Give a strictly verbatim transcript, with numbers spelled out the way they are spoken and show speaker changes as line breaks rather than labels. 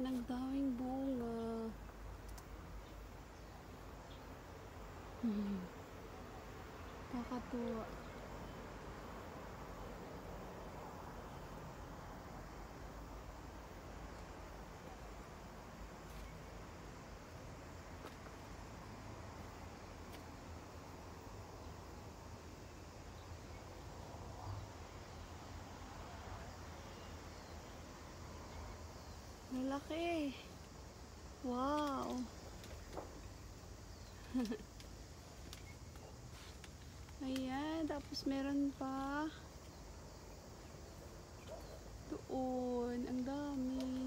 Ayan, ang daming bunga. Hmm. Kakatuwa. Malaki. Wow. Ayan, tapos meron pa doon. Ang dami.